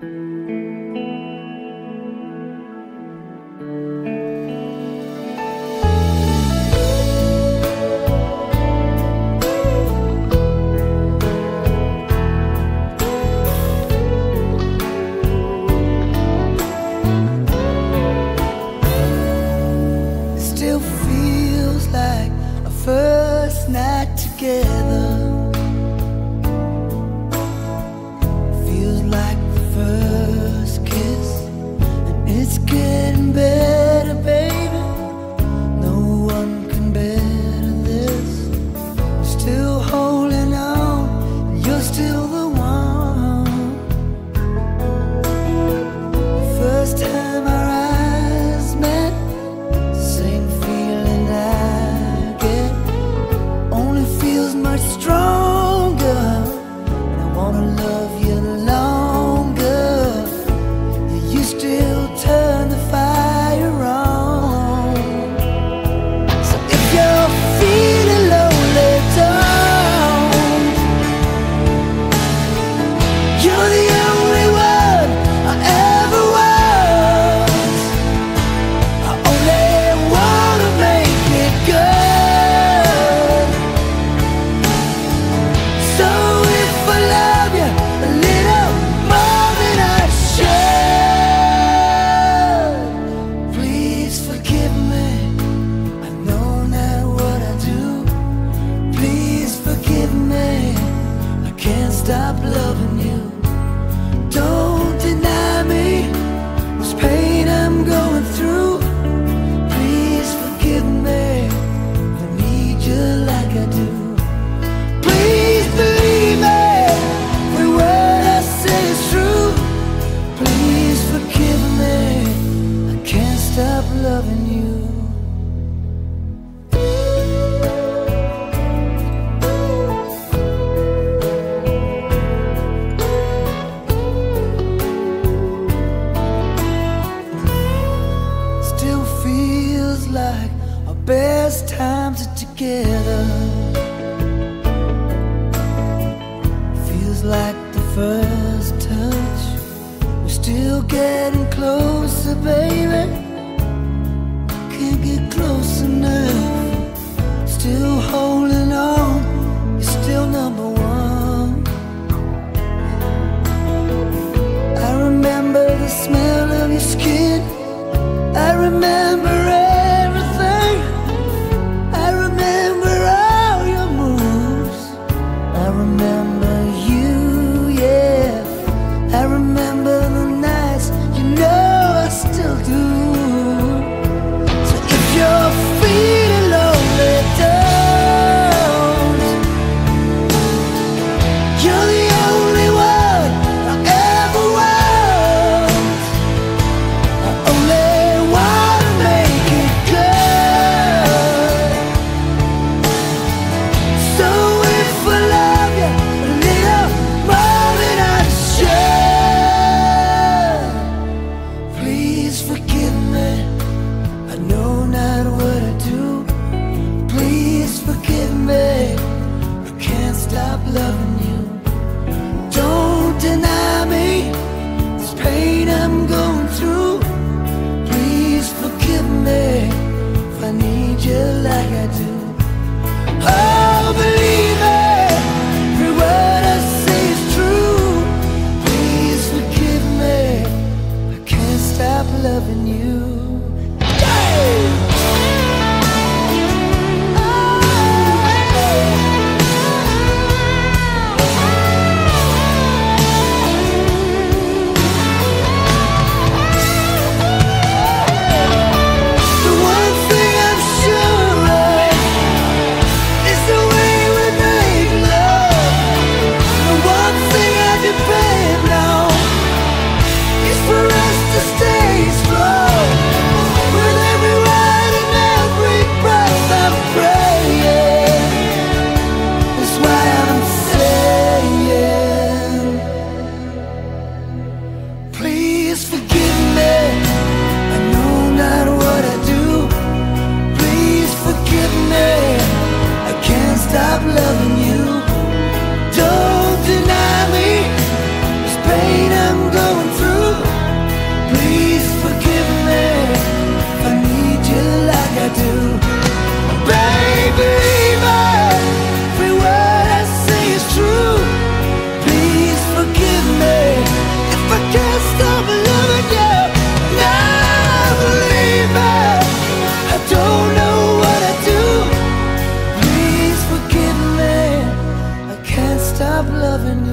First night together feels like the first kiss, and it's getting better, baby. No one can better this. I'm still holding on, and you're still the one. The first time our eyes met, same feeling I get, only feels much stronger, and I wanna love you longer. You still turn the fire on. So if you're feeling lonely, don't. You're the only one I ever was. I only wanna make it good. So if I love you a little more than I should, please forgive me. I know not what I do. Please forgive me. I can't stop loving you. Don't deny me this pain I'm going through. Please forgive me. I need you like I do. Please believe me, every word I say is true. Please forgive me, I can't stop loving you. Still feels like our best times are together. Feels like the first touch. We're still getting closer, baby. Can't get close enough. Still holding on. You're still number one. I remember the smell of your skin. I remember everything. I remember all your moves. I remember you, yeah. I remember the nights, you know I still do. So if you're feeling lonely, don't. You're the only one I ever was. I only wanna make it good. So if I love you a little more than I should, please forgive me. I know not what I do. Please forgive me. I can't stop loving you. Don't deny me this pain I'm going through. Please forgive me if I need you like I do. Oh, believe me, every word I say is true. Please forgive me, I can't stop loving you. stop loving